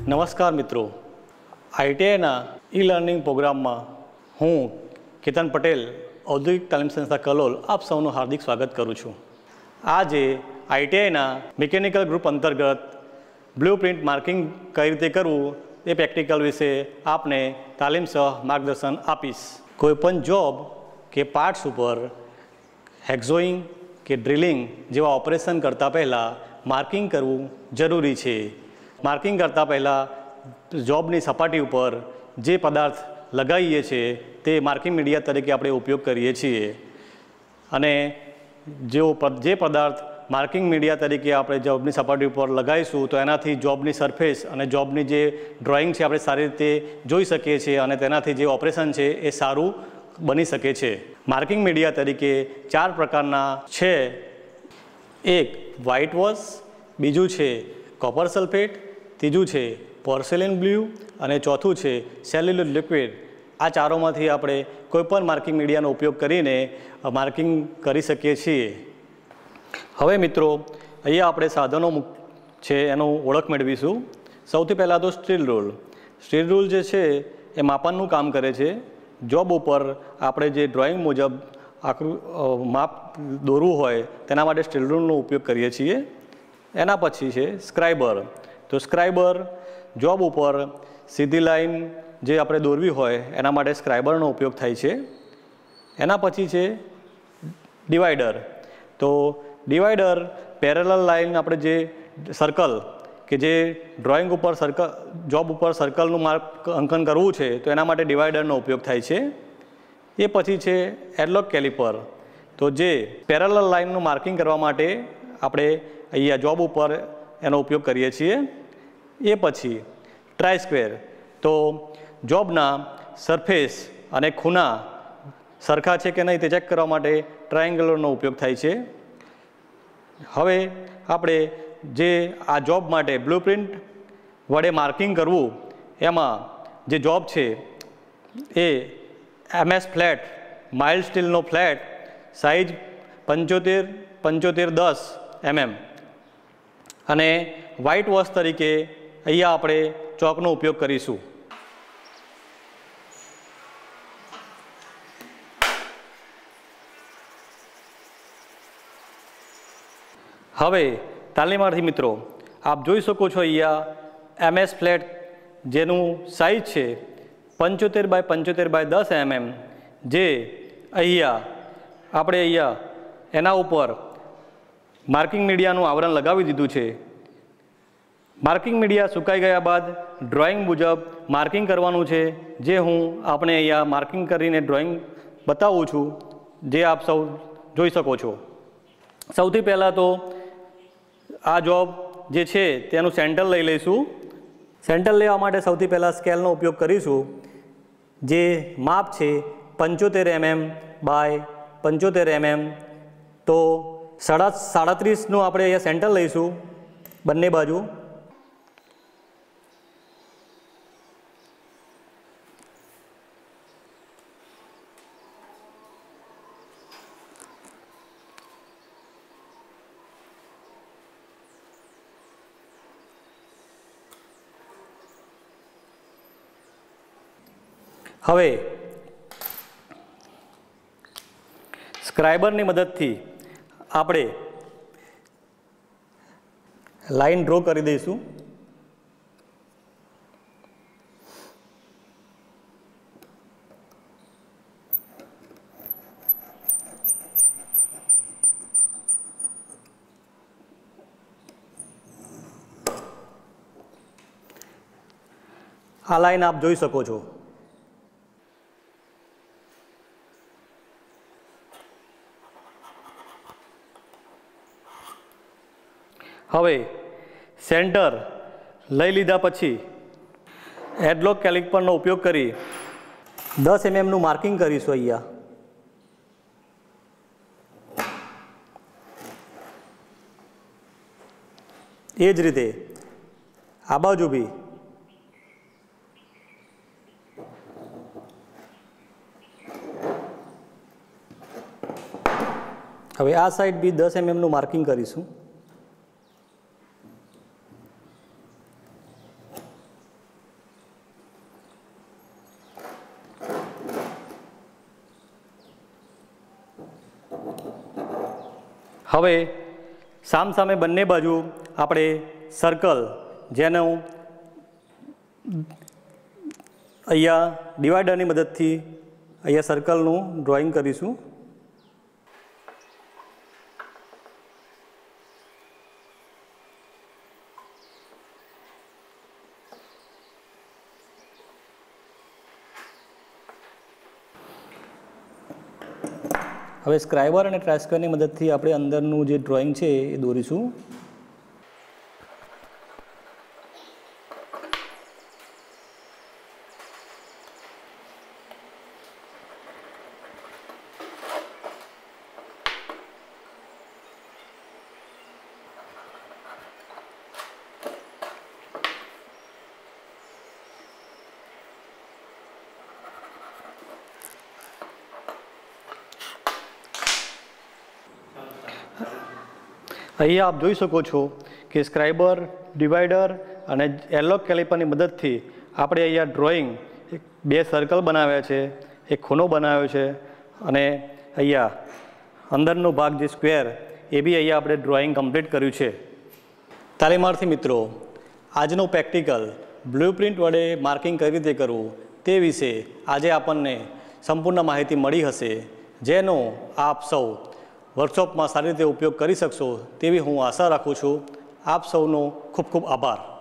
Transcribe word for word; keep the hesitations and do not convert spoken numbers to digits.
નમસ્કાર મિત્રો, આઈટીઆઈના e learning પ્રોગ્રામમાં હું કેતન પટેલ, ઔદ્યોગિક તાલીમ સંસ્થા કલોલ, આપ સૌનું હાર્દિક સ્વાગત કરું છું. આજે આઈટીઆઈના મિકેનિકલ ગ્રુપ અંતર્ગત બ્લુ પ્રિન્ટ માર્કિંગ કઈ રીતે કરવું એ પ્રેક્ટિકલ વિશે આપને તાલીમ સહ માર્ગદર્શન આપીશ. કોઈપણ જોબ કે પાર્ટ્સ ઉપર હેક્ઝોઈંગ કે ડ્રિલિંગ જેવા ઓપરેશન કરતાં પહેલાં માર્કિંગ કરવું જરૂરી છે. માર્કિંગ કરતાં પહેલાં જોબની સપાટી ઉપર જે પદાર્થ લગાવીએ છીએ તે માર્કિંગ મીડિયા તરીકે આપણે ઉપયોગ કરીએ છીએ અને જો જે પદાર્થ માર્કિંગ મીડિયા તરીકે આપણે જોબની સપાટી ઉપર લગાવીશું તો એનાથી જોબની સરફેસ અને જોબની જે ડ્રોઈંગ છે આપણે સારી રીતે જોઈ શકીએ છીએ અને તેનાથી જે ઓપરેશન છે એ સારું બની શકે છે. માર્કિંગ મીડિયા તરીકે ચાર પ્રકારના છે. એક વ્હાઇટ વોશ, બીજું છે કોપર સલ્ફેટ, ત્રીજું છે પોર્સેલિન બ્લુ અને ચોથું છે સેલ્યુલોઝ લિક્વિડ. આ ચારોમાંથી આપણે કોઈપણ માર્કિંગ મીડિયાનો ઉપયોગ કરીને માર્કિંગ કરી શકીએ છીએ. હવે મિત્રો, અહીંયા આપણે સાધનો છે એનું ઓળખ મેળવીશું. સૌથી પહેલાં તો સ્ટીલ રૂલ. સ્ટીલ રૂલ જે છે એ માપનનું કામ કરે છે. જોબ ઉપર આપણે જે ડ્રોઈંગ મુજબ આકૃ માપ દોરવું હોય તેના માટે સ્ટીલ રૂલનો ઉપયોગ કરીએ છીએ. એના પછી છે સ્ક્રાઇબર. તો સ્ક્રાઇબર જોબ ઉપર સીધી લાઈન જે આપણે દોરવી હોય એના માટે સ્ક્રાઇબરનો ઉપયોગ થાય છે. એના પછી છે ડિવાઈડર. તો ડિવાઈડર પેરેલલ લાઈન આપણે જે સર્કલ કે જે ડ્રોઈંગ ઉપર સર્કલ જોબ ઉપર સર્કલનું માર્ક અંકન કરવું છે તો એના માટે ડિવાઈડરનો ઉપયોગ થાય છે. એ પછી છે એડલોક કેલિપર. તો જે પેરેલલ લાઈનનું માર્કિંગ કરવા માટે આપણે અહીંયા જોબ ઉપર એનો ઉપયોગ કરીએ છીએ. એ પછી ટ્રાય સ્ક્વેર. તો જોબના સરફેસ અને ખૂણા સરખા છે કે નહીં તે ચેક કરવા માટે ટ્રાયેંગલરનો ઉપયોગ થાય છે. હવે આપણે જે આ જોબ માટે બ્લુપ્રિન્ટ વડે માર્કિંગ કરવું એમાં જે જોબ છે એ એમએસ ફ્લેટ, માઇલ્ડ સ્ટીલનો ફ્લેટ, સાઇઝ પંચોતેર પંચોતેર દસ એમએમ અને વ્હાઇટ વોશ તરીકે અહીંયા આપણે ચોકનો ઉપયોગ કરીશું. હવે તાલીમાર્થી મિત્રો, આપ જોઈ શકો છો અહીંયા એમએસ ફ્લેટ જેનું સાઇઝ છે પંચોતેર બાય પંચોતેર બાય દસ એમએમ, જે અહીંયા આપણે અહીંયા એના ઉપર માર્કિંગ મીડિયાનું આવરણ લગાવી દીધું છે. માર્કિંગ મીડિયા સુકાઈ ગયા બાદ ડ્રોઈંગ મુજબ માર્કિંગ કરવાનું છે, જે હું આપણે અહીંયા માર્કિંગ કરીને ડ્રોઈંગ બતાવું છું, જે આપ સૌ જોઈ શકો છો. સૌથી પહેલાં તો આ જોબ જે છે તેનું સેન્ટર લઈ લઈશું. સેન્ટર લેવા માટે સૌથી પહેલાં સ્કેલનો ઉપયોગ કરીશું. જે માપ છે પંચોતેર એમએમ બાય પંચોતેર એમએમ. તો સાડા સાડત્રીસનું આપણે અહીંયા સેન્ટર લઈશું બંને બાજુ. હવે સ્ક્રાઇબરની મદદથી આપણે લાઈન ડ્રો કરી દઈશું. આ લાઈન આપ જોઈ શકો છો. હવે સેન્ટર લઈ લીધા પછી એડલોક કેલિપરનો ઉપયોગ કરી દસ એમએમનું માર્કિંગ કરીશું અહીંયા. એ જ રીતે આ બાજુ બી હવે આ સાઈડ બી દસ એમએમનું માર્કિંગ કરીશું. હવે સામસામે બંને બાજુ આપણે સર્કલ જેનું અહીંયા ડિવાઈડરની મદદથી અહીંયા સર્કલનું ડ્રોઈંગ કરીશું. હવે સ્ક્રાઇબર અને ટ્રાયસ્ક્વેરની મદદથી આપણે અંદરનું જે ડ્રોઈંગ છે એ દોરીશું. અહીંયા આપ જોઈ શકો છો કે સ્ક્રાઇબર, ડિવાઈડર અને એરલોક કેલિપરની મદદથી આપણે અહીંયા ડ્રોઈંગ બે સર્કલ બનાવ્યા છે, એક ખૂણો બનાવ્યો છે અને અહીંયા અંદરનો ભાગ જે સ્ક્વેર એ બી અહીંયા આપણે ડ્રોઈંગ કમ્પ્લીટ કર્યું છે. તાલીમાર્થી મિત્રો, આજનું પ્રેક્ટિકલ બ્લુપ્રિન્ટ વડે માર્કિંગ કઈ રીતે કરવું તે વિશે આજે આપણને સંપૂર્ણ માહિતી મળી હશે, જેનો આપ સૌ વર્કશોપમાં સારી રીતે ઉપયોગ કરી શકશો તેવી હું આશા રાખું છું. આપ સૌનો ખૂબ ખૂબ આભાર.